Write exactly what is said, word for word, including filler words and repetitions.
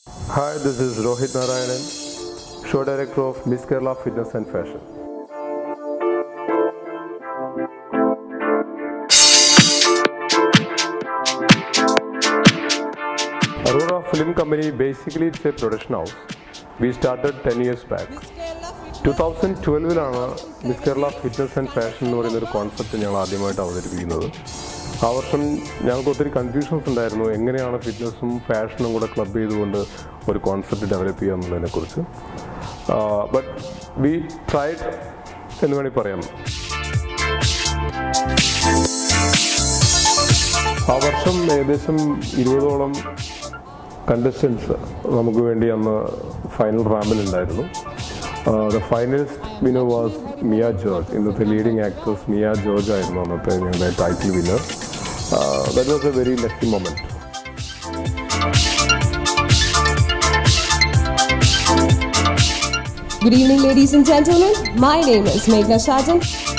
Hi, this is Rohit Narayanan, show director of Miss Kerala Fitness and Fashion. Aurora Film Company, basically it's a production house. We started ten years back. twenty twelve ലാണ് Miss Kerala Fitness and Fashion എന്ന് പറയുന്ന ഒരു concept ഞങ്ങൾ ആദ്യമായിട്ട് അവതരിപ്പിക്കുന്നത്. ആ വർഷം ഞങ്ങൾക്ക് ഒത്തിരി കൺഫ്യൂഷൻസ് ഉണ്ടായിരുന്നു, എങ്ങനെയാണ് ഫിറ്റ്നസ്സും ഫാഷനും കൂടെ ക്ലബ് ചെയ്തുകൊണ്ട് ഒരു കോൺസെപ്റ്റ് ഡെവലപ്പ് ചെയ്യുക എന്നുള്ളതിനെക്കുറിച്ച്. ബട്ട് വി ട്രൈഡ് എന്ന് വേണമെങ്കിൽ പറയാം. ആ വർഷം ഏകദേശം ഇരുപതോളം കണ്ടസ്റ്റൻസ് നമുക്ക് വേണ്ടി അന്ന് ഫൈനൽ റാമ്പിലുണ്ടായിരുന്നു. Uh, the finalist winner was Mia George. ഇന്നത്തെ ലീഡിംഗ് ആക്ട്രസ് മിയ ജോർജ് ആയിരുന്നു അന്നത്തെ ഞങ്ങളുടെ title winner. That was a very lucky moment. Good evening, ladies and gentlemen. My name is Meghna Shajan.